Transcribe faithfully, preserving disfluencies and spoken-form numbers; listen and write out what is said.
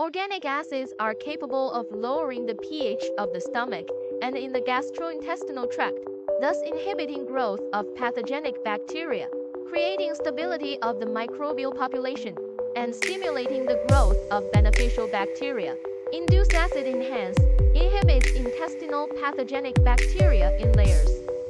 Organic acids are capable of lowering the pH of the stomach and in the gastrointestinal tract, thus inhibiting growth of pathogenic bacteria, creating stability of the microbial population, and stimulating the growth of beneficial bacteria. InduceAcid Enhance inhibits intestinal pathogenic bacteria in layers.